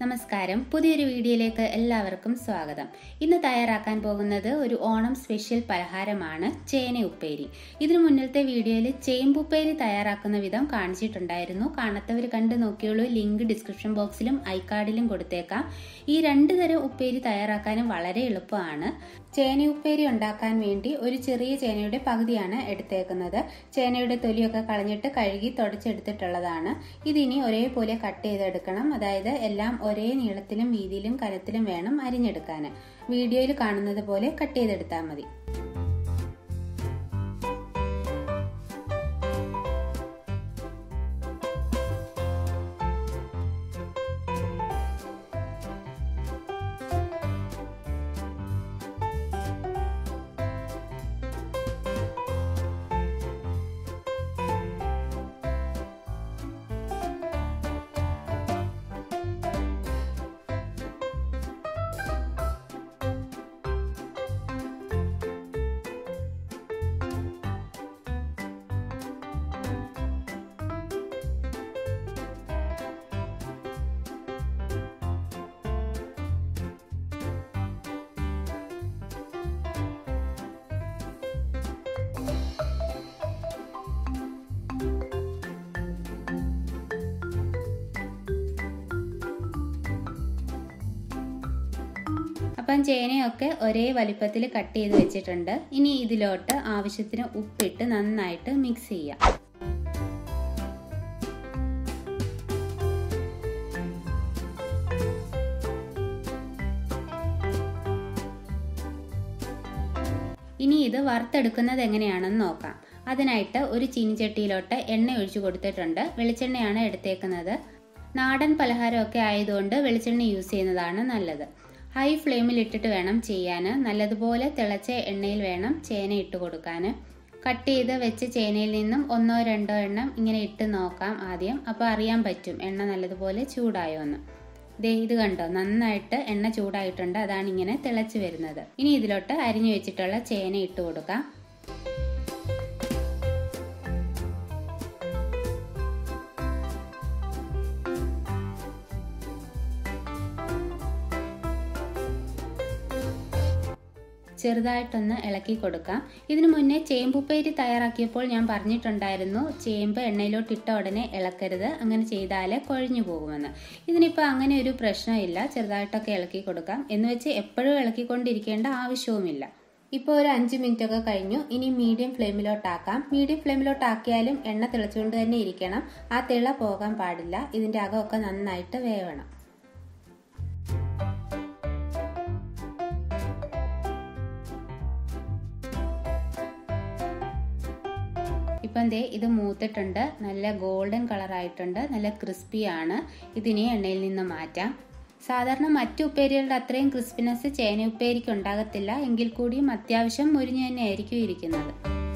നമസ്കാരം പുതിയൊരു വീഡിയോയിലേക്ക് എല്ലാവർക്കും സ്വാഗതം. ഇന്ന് തയ്യാറാക്കാൻ പോകുന്നത് ഒരു ഓണം സ്പെഷ്യൽ പലഹാരമാണ് ചേന ഉപ്പേരി. ഇതിനു മുന്നത്തെ വീഡിയോയിൽ ചേമ്പ് ഉപ്പേരി തയ്യാറാക്കുന്ന വിധം കാണിച്ചിട്ടുണ്ടായിരുന്നു. കാണാത്തവർ കണ്ടു നോക്കിയോളൂ. ലിങ്ക് ഡിസ്ക്രിപ്ഷൻ ബോക്സിലും ഐക്കാർഡിലും കൊടുത്തേക്കാം. ഈ രണ്ട് തരം ഉപ്പേരി തയ്യാറാക്കാനും വളരെ എളുപ്പമാണ്. ചേന ഉപ്പേരി ഉണ്ടാക്കാൻ വേണ്ടി ഒരു ചെറിയ ചേനയുടെ പകുതിയാണ് എടുത്തേക്കുന്നത്. ചേനയുടെ തൊലിയൊക്കെ കളഞ്ഞിട്ട് കഴുകി തുടച്ചെടുത്തിട്ടുള്ളതാണ്. ഇതിനി ഒരേപോലെ കട്ട് ചെയ്തെടുക്കണം. അതായത് എല്ലാം ഒരേ നീളത്തിലും വീതിയിലും കനത്തിലും വേണം അരിഞ്ഞെടുക്കാൻ. വീഡിയോയിൽ കാണുന്നത് പോലെ കട്ട് ചെയ്തെടുത്താൽ മതി. അപ്പം ചേനയൊക്കെ ഒരേ വലിപ്പത്തിൽ കട്ട് ചെയ്ത് വെച്ചിട്ടുണ്ട്. ഇനി ഇതിലോട്ട് ആവശ്യത്തിന് ഉപ്പിട്ട് നന്നായിട്ട് മിക്സ് ചെയ്യാം. ഇനി ഇത് വറുത്തെടുക്കുന്നത് എങ്ങനെയാണെന്ന് നോക്കാം. അതിനായിട്ട് ഒരു ചീനിച്ചട്ടിയിലോട്ട് എണ്ണ ഒഴിച്ചു കൊടുത്തിട്ടുണ്ട്. വെളിച്ചെണ്ണയാണ് എടുത്തേക്കുന്നത്. നാടൻ പലഹാരമൊക്കെ ആയതുകൊണ്ട് വെളിച്ചെണ്ണ യൂസ് ചെയ്യുന്നതാണ് നല്ലത്. ഹൈ ഫ്ലെയിമിൽ ഇട്ടിട്ട് വേണം ചെയ്യാൻ. നല്ലതുപോലെ തിളച്ച എണ്ണയിൽ വേണം ചേന ഇട്ട് കൊടുക്കാൻ. കട്ട് ചെയ്ത് വെച്ച ചേനയിൽ നിന്നും ഒന്നോ രണ്ടോ എണ്ണം ഇങ്ങനെ ഇട്ട് നോക്കാം ആദ്യം. അപ്പോൾ അറിയാൻ പറ്റും എണ്ണ നല്ലതുപോലെ ചൂടായോ എന്ന്. ഇത് കണ്ടോ, നന്നായിട്ട് എണ്ണ ചൂടായിട്ടുണ്ട്. അതാണ് ഇങ്ങനെ തിളച്ച് വരുന്നത്. ഇനി ഇതിലോട്ട് അരിഞ്ഞു വെച്ചിട്ടുള്ള ചേന ഇട്ട് കൊടുക്കാം. ചെറുതായിട്ടൊന്ന് ഇളക്കി കൊടുക്കാം. ഇതിനു മുന്നേ ചേമ്പുപ്പേരി തയ്യാറാക്കിയപ്പോൾ ഞാൻ പറഞ്ഞിട്ടുണ്ടായിരുന്നു, ചേമ്പ് എണ്ണയിലോട്ട് ഇട്ട ഉടനെ ഇളക്കരുത്, അങ്ങനെ ചെയ്താൽ കുഴഞ്ഞു പോകുമെന്ന്. ഇതിനിപ്പോൾ അങ്ങനെ ഒരു പ്രശ്നമില്ല. ചെറുതായിട്ടൊക്കെ ഇളക്കി കൊടുക്കാം. എന്ന് വെച്ച് എപ്പോഴും ഇളക്കിക്കൊണ്ടിരിക്കേണ്ട ആവശ്യവുമില്ല. ഇപ്പോൾ ഒരു 5 മിനിറ്റ് ഒക്കെ കഴിഞ്ഞു. ഇനി മീഡിയം ഫ്ലെയിമിലോട്ടാക്കാം. മീഡിയം ഫ്ലെയിമിലോട്ടാക്കിയാലും എണ്ണ തിളച്ചുകൊണ്ട് തന്നെ ഇരിക്കണം. ആ തിള പോകാൻ പാടില്ല. ഇതിൻ്റെ അകമൊക്കെ നന്നായിട്ട് വേവണം. ഇപ്പം ഇത് മൂത്തിട്ടുണ്ട്. നല്ല ഗോൾഡൻ കളറായിട്ടുണ്ട്. നല്ല ക്രിസ്പിയാണ്. ഇതിനെ എണ്ണയിൽ നിന്ന് മാറ്റാം. സാധാരണ മറ്റു ഉപ്പേരികളുടെ അത്രയും ക്രിസ്പിനെസ് ചേന ഉപ്പേരിക്ക് ഉണ്ടാകത്തില്ല. എങ്കിൽ കൂടിയും അത്യാവശ്യം മുരിഞ്ഞു തന്നെ ആയിരിക്കും ഇരിക്കുന്നത്.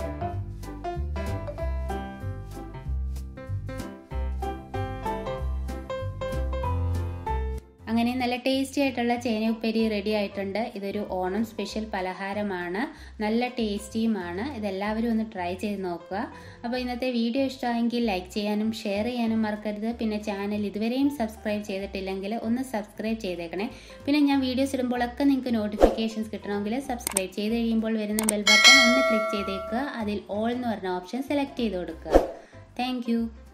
അങ്ങനെ നല്ല ടേസ്റ്റി ആയിട്ടുള്ള ചേന ഉപ്പേരി റെഡി ആയിട്ടുണ്ട്. ഇതൊരു ഓണം സ്പെഷ്യൽ പലഹാരമാണ്. നല്ല ടേസ്റ്റിയുമാണ്. ഇതെല്ലാവരും ഒന്ന് ട്രൈ ചെയ്ത് നോക്കുക. അപ്പോൾ ഇന്നത്തെ വീഡിയോ ഇഷ്ടമായെങ്കിൽ ലൈക്ക് ചെയ്യാനും ഷെയർ ചെയ്യാനും മറക്കരുത്. പിന്നെ ചാനൽ ഇതുവരെയും സബ്സ്ക്രൈബ് ചെയ്തിട്ടില്ലെങ്കിൽ ഒന്ന് സബ്സ്ക്രൈബ് ചെയ്തേക്കണേ. പിന്നെ ഞാൻ വീഡിയോസ് ഇടുമ്പോഴൊക്കെ നിങ്ങൾക്ക് നോട്ടിഫിക്കേഷൻസ് കിട്ടണമെങ്കിൽ സബ്സ്ക്രൈബ് ചെയ്ത് കഴിയുമ്പോൾ വരുന്ന ബെൽ ബട്ടൺ ഒന്ന് ക്ലിക്ക് ചെയ്തേക്കുക. അതിൽ ഓൾ എന്ന് പറഞ്ഞ ഓപ്ഷൻ സെലക്ട് ചെയ്ത് കൊടുക്കുക. താങ്ക്